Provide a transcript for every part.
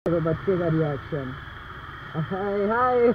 देखो बच्चे का रिएक्शन। हाय हाय।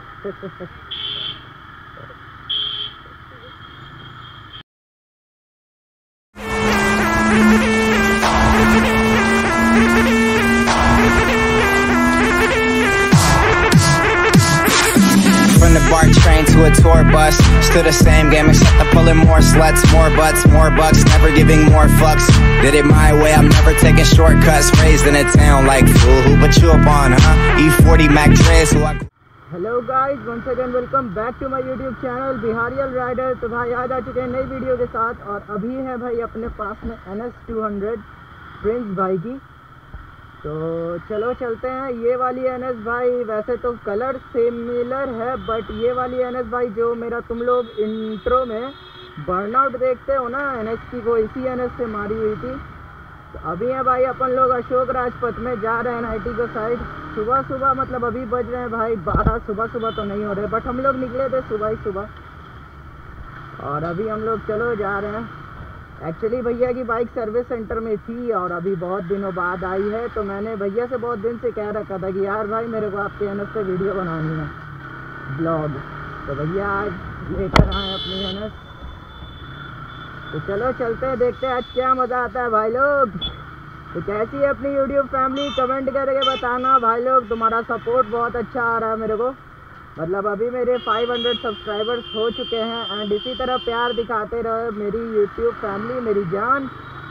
From the BART train to a tour bus, still the same game except I'm pulling more sluts, more butts, more bucks, never giving more fucks. Did it my way, I'm never taking shortcuts. Raised in a town like fool, who put you up on, huh? E40 Mac Dre's, who I... hello guys, once again welcome back to my YouTube channel बिहारियल rider. तो भाई आज आ चुके हैं नई video के साथ और अभी है भाई अपने पास में NS200 प्रिंस भाई की। तो चलो चलते हैं। ये वाली NS भाई वैसे तो कलर सिमिलर है, बट ये वाली NS भाई जो मेरा तुम लोग इंट्रो में बर्नआउट देखते हो ना NS की, वो इसी NS से मारी हुई थी। तो अभी है भाई अपन लोग अशोक राजपथ में जा रहे हैं NIT को साइड। सुबह सुबह मतलब अभी बज रहे हैं भाई 12। सुबह सुबह तो नहीं हो रहे, बट हम लोग निकले थे सुबह ही सुबह और अभी हम लोग चलो जा रहे हैं। एक्चुअली भैया की बाइक सर्विस सेंटर में थी और अभी बहुत दिनों बाद आई है, तो मैंने भैया से बहुत दिन से कह रखा था कि यार भाई मेरे को आपके NS पे वीडियो बनानी है, ब्लॉग। तो भैया आज लेकर आए अपनी NS। तो चलो चलते हैं, देखते हैं आज क्या मज़ा आता है भाई लोग। तो कैसी है अपनी यूट्यूब फैमिली, कमेंट करके बताना भाई लोग। तुम्हारा सपोर्ट बहुत अच्छा आ रहा है मेरे को, मतलब अभी मेरे 500 सब्सक्राइबर्स हो चुके हैं एंड इसी तरह प्यार दिखाते रहे मेरी यूट्यूब फैमिली, मेरी जान।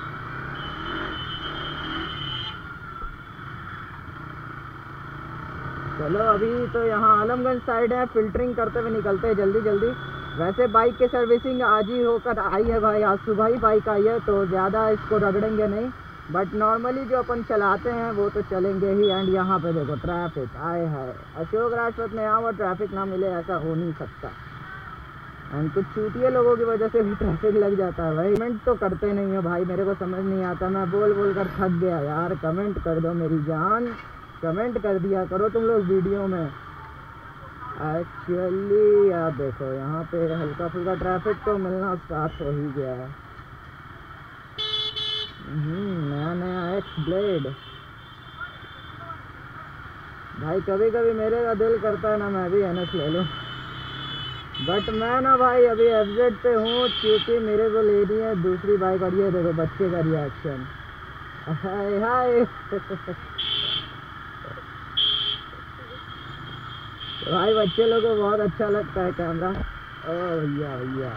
चलो अभी तो यहाँ आलमगंज साइड है, फिल्टरिंग करते हुए निकलते हैं जल्दी जल्दी। वैसे बाइक की सर्विसिंग आज ही होकर आई है भाई, आज सुबह ही बाइक आई है, तो ज़्यादा इसको रगड़ेंगे नहीं, बट नॉर्मली जो अपन चलाते हैं वो तो चलेंगे ही। एंड यहाँ पे देखो ट्रैफिक आए है, अशोक राजपथ में यहाँ पर ट्रैफिक ना मिले ऐसा हो नहीं सकता। एंड कुछ चूतिए लोगों की वजह से भी ट्रैफिक लग जाता है भाई। कमेंट तो करते नहीं हो भाई, मेरे को समझ नहीं आता, मैं बोल बोल कर थक गया यार। कमेंट कर दो मेरी जान, कमेंट कर दिया करो तुम लोग वीडियो में। एक्चुअली यार देखो यहाँ पे हल्का फुल्का ट्रैफिक तो मिलना स्टार्ट हो ही गया है। नया नया एक्स ब्लेड भाई, कभी कभी मेरे का दिल करता है ना मैं भी NS ले लूँ, बट मैं ना भाई अभी FZ पे हूँ क्योंकि मेरे को लेनी है दूसरी बाइक। और ये देखो बच्चे का रिएक्शन। हाय हाय। भाई बच्चे लोगों को बहुत अच्छा लगता है कैमरा। ओ भैया भैया,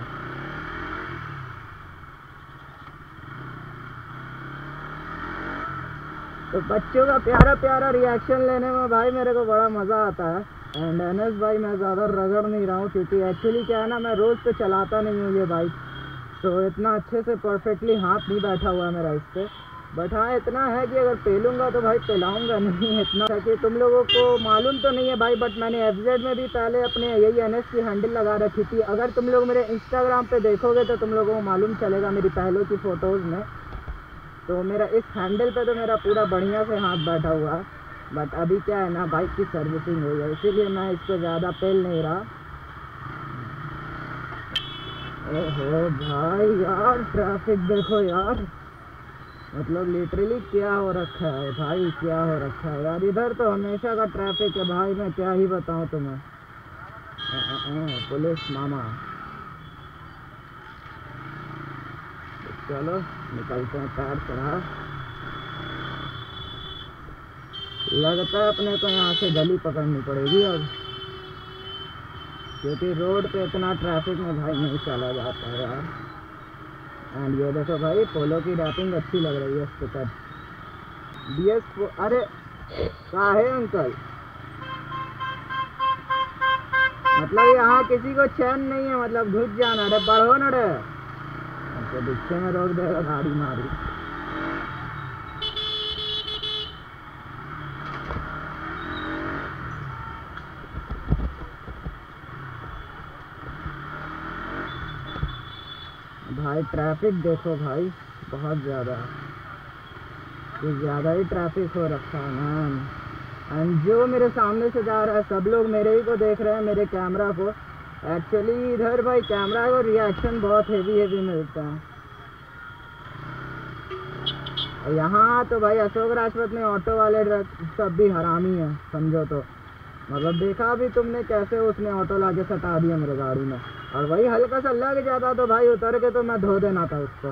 तो बच्चों का प्यारा प्यारा रिएक्शन लेने में भाई मेरे को बड़ा मज़ा आता है। एंड NS भाई मैं ज़्यादा रगड़ नहीं रहा हूँ क्योंकि एक्चुअली क्या है ना, मैं रोज़ तो चलाता नहीं हूँ ये बाइक, तो इतना अच्छे से परफेक्टली हाथ नहीं बैठा हुआ है मेरा इस पर। बट हाँ इतना है कि अगर पेलूँगा तो भाई पेलाऊँगा नहीं। इतना है कि तुम लोगों को मालूम तो नहीं है भाई, बट मैंने FZ में भी पहले अपने यही NS की हैंडल लगा रखी थी। अगर तुम लोग मेरे इंस्टाग्राम पे देखोगे तो तुम लोगों को मालूम चलेगा मेरी पहले की फ़ोटोज़ में। तो मेरा इस हैंडल पे तो मेरा पूरा बढ़िया से हाथ बैठा हुआ है, बट अभी क्या है ना बाइक की सर्विसिंग हुई है, इसीलिए मैं इसको ज़्यादा पेल नहीं रहा। ओहो भाई यार ट्रैफिक देखो यार, मतलब लिटरली क्या हो रखा है भाई, क्या हो रखा है यार। इधर तो हमेशा का ट्रैफिक है भाई, मैं क्या ही बताऊं तुम्हें। पुलिस मामा। चलो निकलते हैं, पैर चढ़ा। लगता है अपने को यहाँ से गली पकड़नी पड़ेगी अब, क्योंकि रोड पे इतना ट्रैफिक में भाई नहीं चला जाता है यार। एंड ये देखो भाई पोलो की रैपिंग अच्छी लग रही है इसके साथ। DS अरे कहाँ है अंकल, मतलब यहाँ किसी को चैन नहीं है, मतलब घुस जाना। अरे बढ़ो न रे, तो रिक्शे में रोक देगा गाड़ी मारी। भाई ट्रैफिक देखो भाई, बहुत ज़्यादा, कुछ ज़्यादा ही ट्रैफिक हो रखा है मैन। एंड जो मेरे सामने से जा रहा है सब लोग मेरे ही को देख रहे हैं, मेरे कैमरा को। एक्चुअली इधर भाई कैमरा को रिएक्शन बहुत हेवी हेवी मिलता है। यहाँ तो भाई अशोक राजपथ में ऑटो वाले सब भी हरामी हैं समझो तो। मतलब देखा भी तुमने कैसे उसने ऑटो लाके सटा दिया मेरे गाड़ी में, और वही हल्का सा लग जाता तो भाई उतर के तो मैं धो देना था उसको।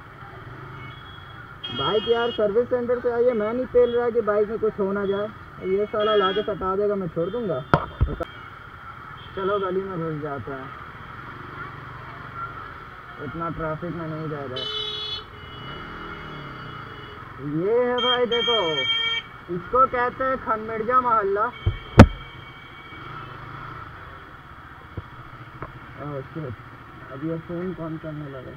बाइक यार सर्विस सेंटर से आइए, मैं नहीं पेल रहा कि बाइक में कुछ हो ना जाए, ये साला लाके सटा देगा मैं छोड़ दूंगा। चलो गली में घुस जाते हैं, इतना ट्रैफिक में नहीं जा रहा। ये है भाई देखो, इसको कहते हैं खनमिर्जा मोहल्ला। अब ये फोन कौन करने लगा।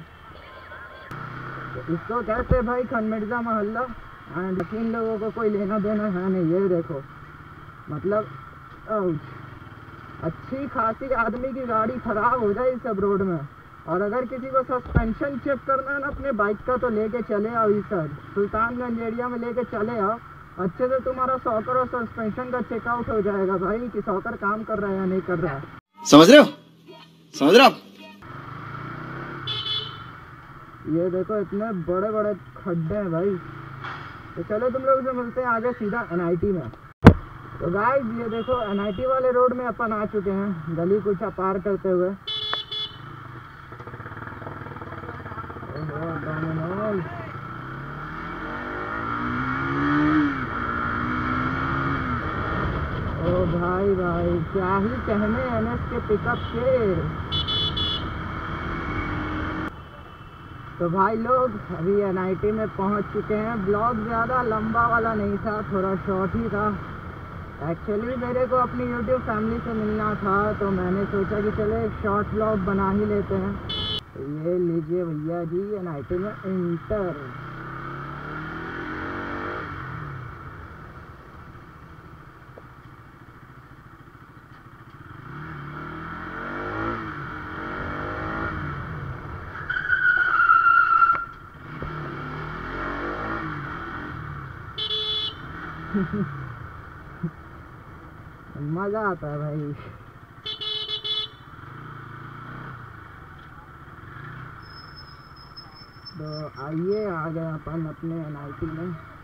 तो इसको कहते हैं भाई खनमिर्जा मोहल्ला, एंड इन लोगों को कोई लेना देना है नहीं। ये देखो मतलब अच्छी खासी आदमी की गाड़ी खराब हो जाए इस सब रोड में, और अगर किसी को सस्पेंशन चेक करना है ना अपने बाइक का तो लेके चले आओ इस सर सुल्तानगंज एरिया में लेके चले आओ। अच्छे से तुम्हारा सॉकर और सस्पेंशन का चेकआउट हो जाएगा भाई कि सॉकर काम कर रहा है या नहीं कर रहा है। समझ रहे हो? समझ रहे हो आप? ये देखो इतने बड़े बड़े खड्डे हैं भाई। तो चलो तुम लोग से मिलते हैं आगे सीधा NIT में। तो गाइस ये देखो NIT वाले रोड में अपन आ चुके हैं, गली कुछ पार करते हुए। ओ भाई भाई क्या ही कहने NS के पिकअप के। तो भाई लोग अभी NIT में पहुंच चुके हैं। ब्लॉग ज़्यादा लंबा वाला नहीं था, थोड़ा शॉर्ट ही था। एक्चुअली मेरे को अपनी YouTube फैमिली से मिलना था तो मैंने सोचा कि चले एक शॉर्ट ब्लॉग बना ही लेते हैं। तो ये लीजिए भैया जी NIT में इंटर। मज़ा आता है भाई। तो आइए आ गए अपन अपने NIT में।